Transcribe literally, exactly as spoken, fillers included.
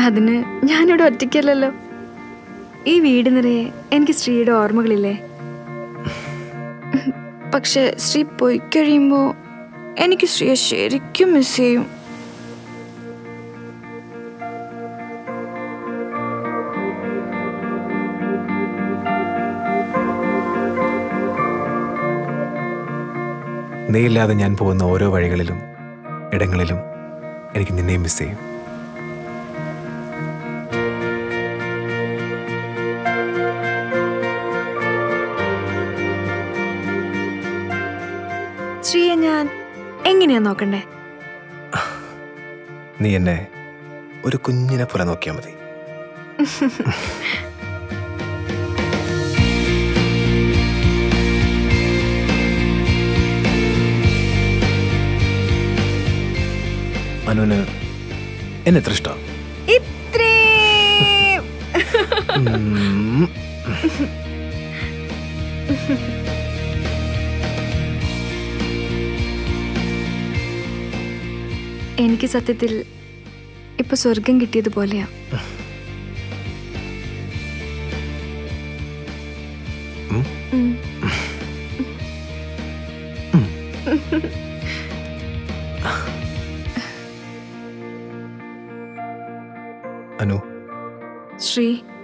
അതിന് ഞാനിവിടെ ഒറ്റയ്ക്കല്ലല്ലോ. ഈ വീട് നിറയെ എനിക്ക് ശ്രീയുടെ ഓർമ്മകളില്ലേ. പക്ഷെ ശ്രീ പോയി കഴിയുമ്പോൾ എനിക്ക് ശ്രീയെ ശരിക്കും മിസ് ചെയ്യും. നീയില്ലാതെ ഞാൻ പോകുന്ന ഓരോ വഴികളിലും ഇടങ്ങളിലും എനിക്ക് നിന്നെയും മിസ് ചെയ്യും. ശ്രീയെ ഞാൻ എങ്ങനെയാ നോക്കണ്ടേ? നീ എന്നെ ഒരു കുഞ്ഞിനെ പോലെ നോക്കിയാൽ മതി. അനുവിന് എന്നെ എത്ര ഇഷ്ടം? ഇത്രയും എനിക്ക് സത്യത്തിൽ ഇപ്പൊ സ്വർഗം കിട്ടിയതുപോലെയാ. അനു, ശ്രീ